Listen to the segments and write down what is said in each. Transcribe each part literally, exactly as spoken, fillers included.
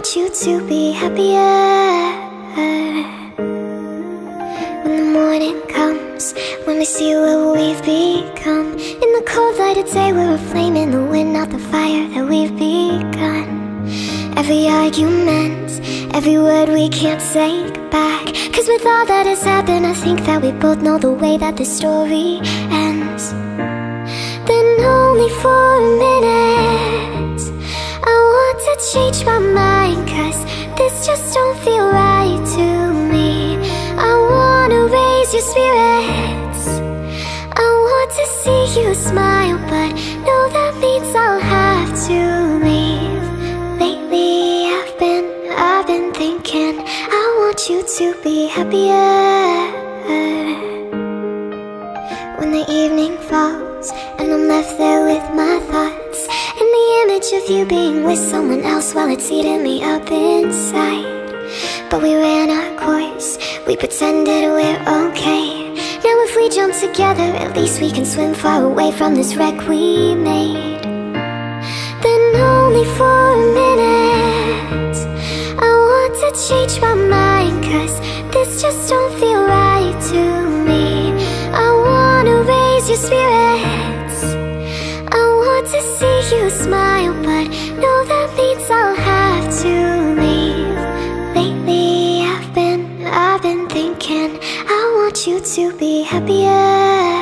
want you to be happier. When the morning comes, when we see what we've become, in the cold light of day we're a flame in the wind, not the fire that we've begun. Every argument, every word we can't take back, cause with all that has happened I think that we both know the way that the story ends. Then only for a minute I want to change my mind, cause this just don't feel right to me. I wanna raise your spirits, I want to see you smile, but no, that means I'll have to leave. Lately I've been, I've been thinking I want you to be happier. When the evening falls and I'm left there with my thoughts, and the image of you being with someone else while it's eating me up inside. But we ran our course, we pretended we're okay. Now if we jump together, at least we can swim far away from this wreck we made. Then only for a minute I want to change my mind, cause this just don't feel right to me. I wanna raise your spirits, I want to see you smile, but no, that means I'll have to leave. Lately I've been, I've been thinking I want you to be happier.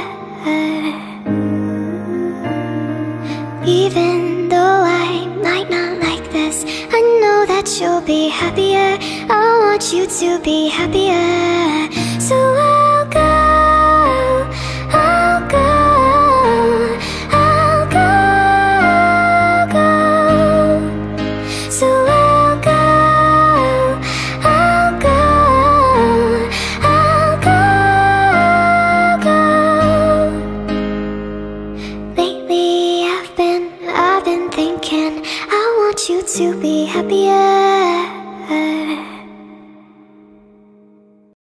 Even though I might not like this, I know that you'll be happier. I want you to be happier. So I'll go, I'll go, I'll go, go. So I'll go, I'll go, I'll go, go. Lately I've been, I've been thinking I want you to be happier.